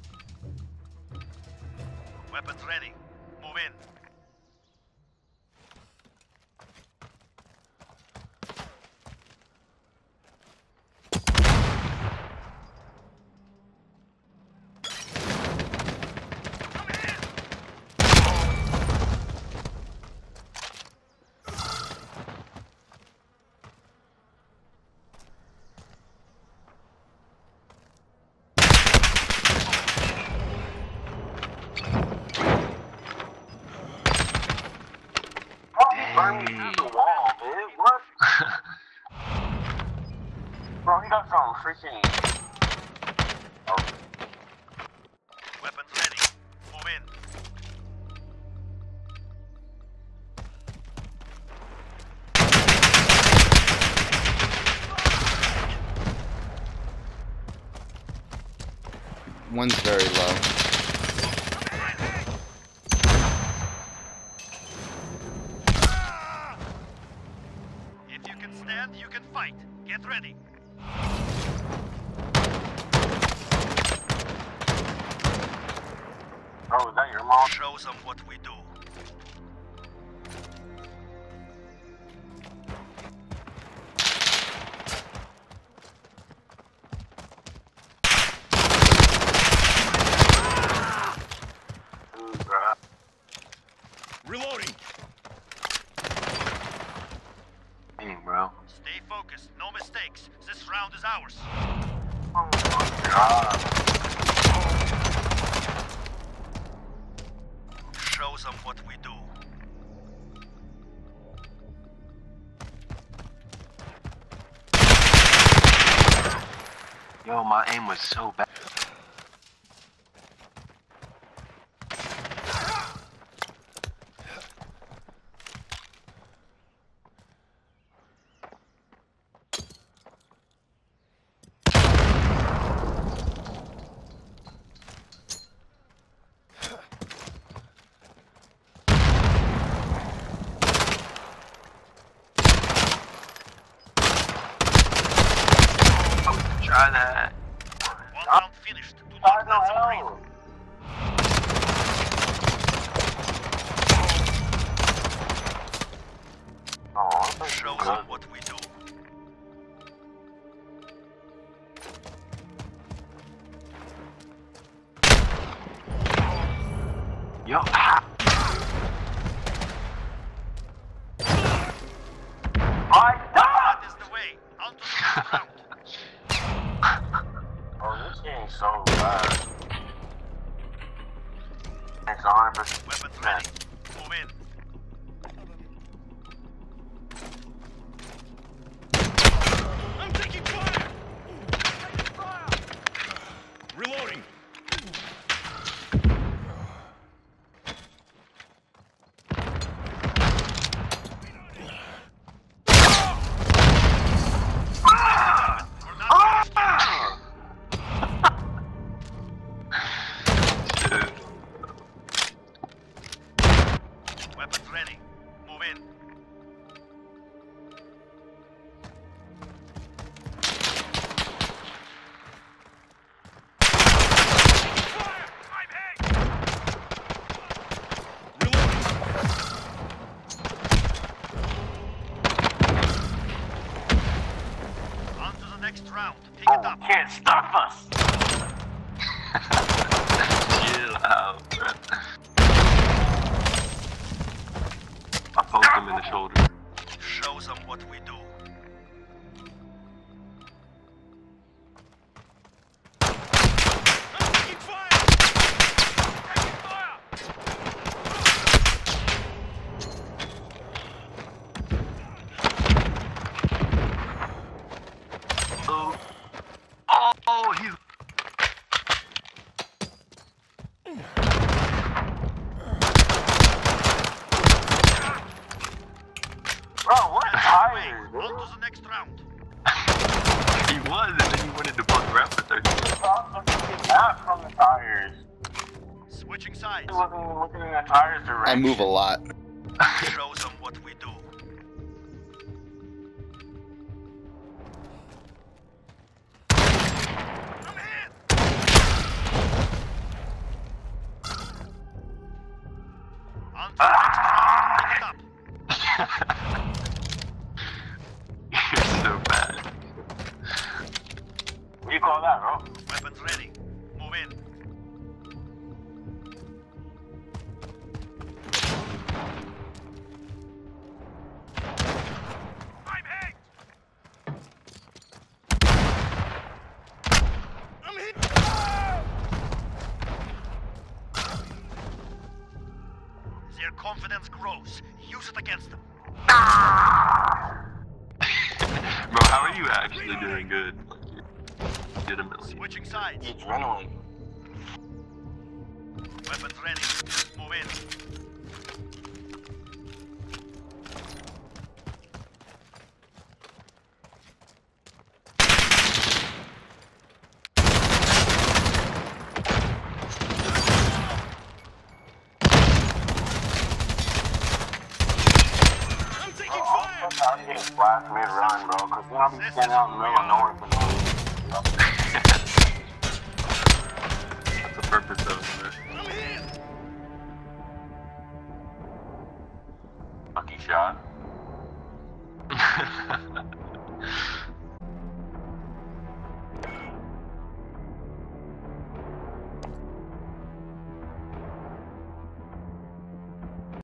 Weapons ready. Move in. Burn through the wall, dude. What? Bro, he got some freaking. Oh. Weapons ready. Move in. One's very low. If you can stand, you can fight. Get ready. Oh, is that your mom? Show them what we do. Dude, bruh. Reloading. Dang, bro. Stay focused. No mistakes. This round is ours. Oh my god. Show them what we do. Yo, my aim was so bad. Try that. One round finished. Do not let them breathe. Oh, that's Show good. them what we do. Yo, ah. My God! That is the way. On to the next round. Oh, this game's so bad. It's 100%. Weapons ready. Move in. I'm taking fire! Taking fire! Reloading. Weapons ready. Move in. Fire! I'm hit! Reloading. On to the next round. Pick it up. Can't stop us! Chill out, bro. I poked him in the shoulder. Show them what we do. I'm taking fire! Taking fire! Oh, oh, he. Bro, what tires, On to the next round. He was, and then he wanted to bug around for 30 minutes. Not from the tires. Switching sides. He wasn't even looking in the tires direction. I move a lot. Show them what we do. I'm hit! Pick it up. You're so bad. What do you call that, bro? Weapons ready. Move in. I'm hit! I'm hit! Their confidence grows. Use it against them. Bro, how are you actually doing good? Legitimately. Switching sides. Adrenaline. Weapons ready. Move in. I'm taking fire! I'm getting flashed mid-run, bro, because then I'll be standing out in the middle of nowhere for no reason. That's the purpose of it, man. I'm here! Lucky shot.